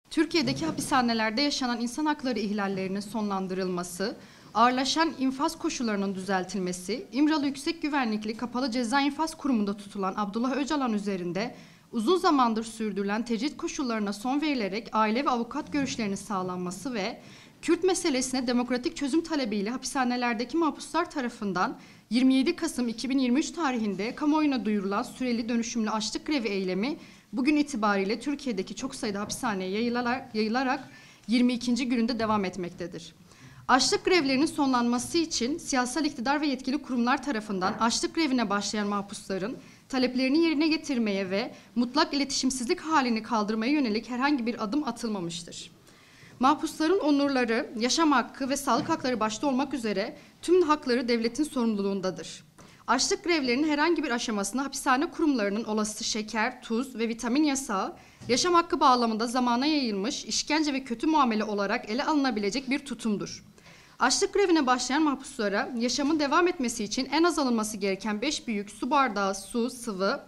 Türkiye'deki hapishanelerde yaşanan insan hakları ihlallerinin sonlandırılması, ağırlaşan infaz koşullarının düzeltilmesi, İmralı Yüksek Güvenlikli Kapalı Ceza İnfaz Kurumu'nda tutulan Abdullah Öcalan üzerinde uzun zamandır sürdürülen tecrit koşullarına son verilerek aile ve avukat görüşlerinin sağlanması ve Kürt meselesine demokratik çözüm talebiyle hapishanelerdeki mahpuslar tarafından 27 Kasım 2023 tarihinde kamuoyuna duyurulan süreli dönüşümlü açlık grevi eylemi bugün itibariyle Türkiye'deki çok sayıda hapishaneye yayılarak 22. gününde devam etmektedir. Açlık grevlerinin sonlanması için siyasal iktidar ve yetkili kurumlar tarafından açlık grevine başlayan mahpusların taleplerini yerine getirmeye ve mutlak iletişimsizlik halini kaldırmaya yönelik herhangi bir adım atılmamıştır. Mahpusların onurları, yaşam hakkı ve sağlık hakları başta olmak üzere tüm hakları devletin sorumluluğundadır. Açlık grevlerinin herhangi bir aşamasında hapishane kurumlarının olası şeker, tuz ve vitamin yasağı, yaşam hakkı bağlamında zamana yayılmış işkence ve kötü muamele olarak ele alınabilecek bir tutumdur. Açlık grevine başlayan mahpuslara yaşamın devam etmesi için en az alınması gereken 5 büyük su bardağı su, sıvı,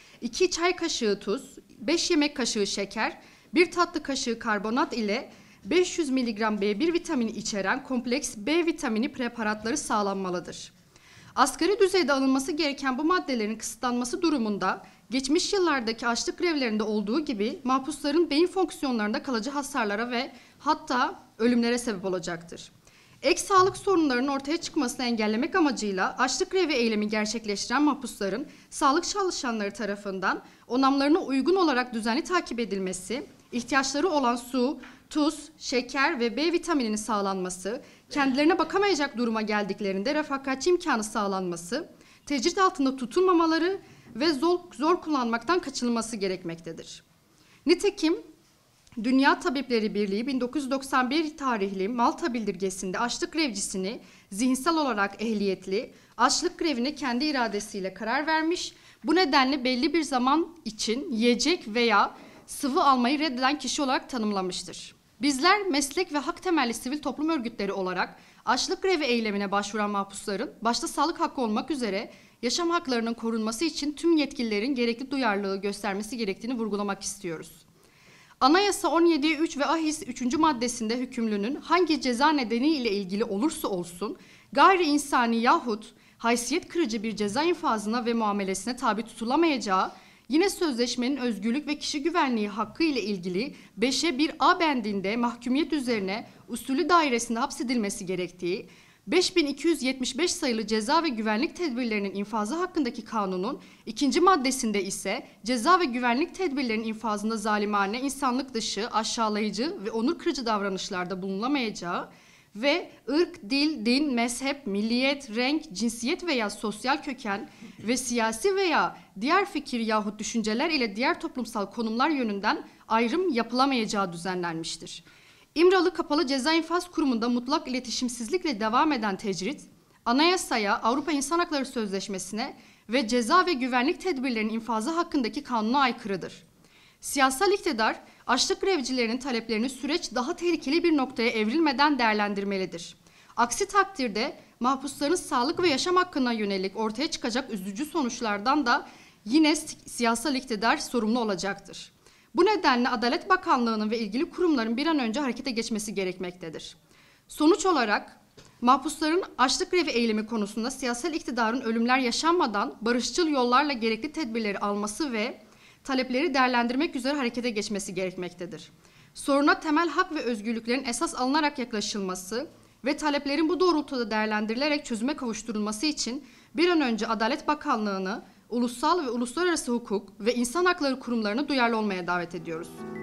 2 çay kaşığı tuz, 5 yemek kaşığı şeker, 1 tatlı kaşığı karbonat ile 500 mg B1 vitamini içeren kompleks B vitamini preparatları sağlanmalıdır. Asgari düzeyde alınması gereken bu maddelerin kısıtlanması durumunda geçmiş yıllardaki açlık grevlerinde olduğu gibi mahpusların beyin fonksiyonlarında kalıcı hasarlara ve hatta ölümlere sebep olacaktır. Ek sağlık sorunlarının ortaya çıkmasını engellemek amacıyla açlık grevi eylemi gerçekleştiren mahpusların sağlık çalışanları tarafından onamlarına uygun olarak düzenli takip edilmesi, ihtiyaçları olan su, tuz, şeker ve B vitamininin sağlanması, kendilerine bakamayacak duruma geldiklerinde refakatçi imkanı sağlanması, tecrit altında tutulmamaları ve zor kullanmaktan kaçınılması gerekmektedir. Nitekim Dünya Tabipleri Birliği 1991 tarihli Malta bildirgesinde açlık grevcisini zihinsel olarak ehliyetli, açlık grevine kendi iradesiyle karar vermiş, bu nedenle belli bir zaman için yiyecek veya sıvı almayı reddeden kişi olarak tanımlamıştır. Bizler meslek ve hak temelli sivil toplum örgütleri olarak açlık grevi eylemine başvuran mahpusların başta sağlık hakkı olmak üzere yaşam haklarının korunması için tüm yetkililerin gerekli duyarlılığı göstermesi gerektiğini vurgulamak istiyoruz. Anayasa 17.3 ve ahis 3. maddesinde hükümlünün hangi ceza nedeniyle ilgili olursa olsun gayri insani yahut haysiyet kırıcı bir ceza infazına ve muamelesine tabi tutulamayacağı, yine sözleşmenin özgürlük ve kişi güvenliği hakkı ile ilgili 5'e 1A bendinde mahkumiyet üzerine usulü dairesinde hapsedilmesi gerektiği, 5275 sayılı ceza ve güvenlik tedbirlerinin infazı hakkındaki kanunun 2. maddesinde ise ceza ve güvenlik tedbirlerinin infazında zalimane, insanlık dışı, aşağılayıcı ve onur kırıcı davranışlarda bulunulamayacağı ve ırk, dil, din, mezhep, milliyet, renk, cinsiyet veya sosyal köken ve siyasi veya diğer fikir yahut düşünceler ile diğer toplumsal konumlar yönünden ayrım yapılamayacağı düzenlenmiştir. İmralı Kapalı Ceza İnfaz Kurumu'nda mutlak iletişimsizlikle devam eden tecrit, anayasaya, Avrupa İnsan Hakları Sözleşmesi'ne ve ceza ve güvenlik tedbirlerinin infazı hakkındaki kanuna aykırıdır. Siyasal iktidar, açlık grevcilerinin taleplerini süreç daha tehlikeli bir noktaya evrilmeden değerlendirmelidir. Aksi takdirde mahpusların sağlık ve yaşam hakkına yönelik ortaya çıkacak üzücü sonuçlardan da yine siyasal iktidar sorumlu olacaktır. Bu nedenle Adalet Bakanlığı'nın ve ilgili kurumların bir an önce harekete geçmesi gerekmektedir. Sonuç olarak mahpusların açlık grevi eylemi konusunda siyasal iktidarın ölümler yaşanmadan barışçıl yollarla gerekli tedbirleri alması ve talepleri değerlendirmek üzere harekete geçmesi gerekmektedir. Soruna temel hak ve özgürlüklerin esas alınarak yaklaşılması ve taleplerin bu doğrultuda değerlendirilerek çözüme kavuşturulması için bir an önce Adalet Bakanlığı'nı, ulusal ve uluslararası hukuk ve insan hakları kurumlarını duyarlı olmaya davet ediyoruz.